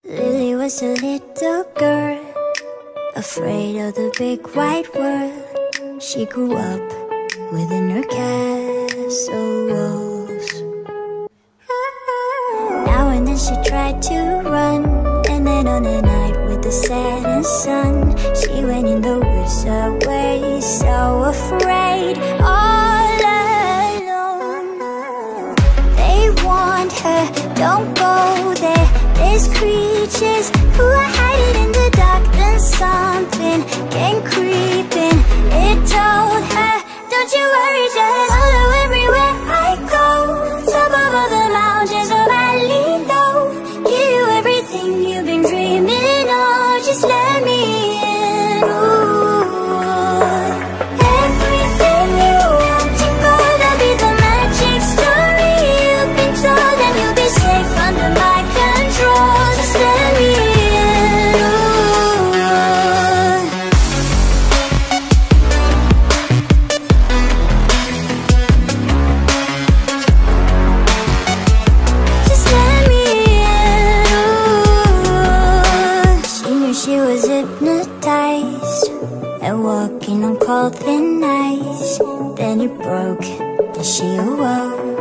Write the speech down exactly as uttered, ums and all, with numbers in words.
Lily was a little girl, afraid of the big white world. She grew up within her castle walls. Now and then she tried to run, and then on a night with the setting sun, she went in the woods away, so afraid, all alone. They warned her, don't go there, there's creatures who are hiding in the dark. Then something came creeping, it told her, don't you worry, just follow everywhere I go. Top of all the mountains of valley low, give you everything you've been dreaming of, just let me in. Ooh. Everything you want to go, that'll be the magic story you've been told, and you'll be safe under my control, just let me in. She was hypnotized and walking on cold thin ice. Then it broke and she awoke.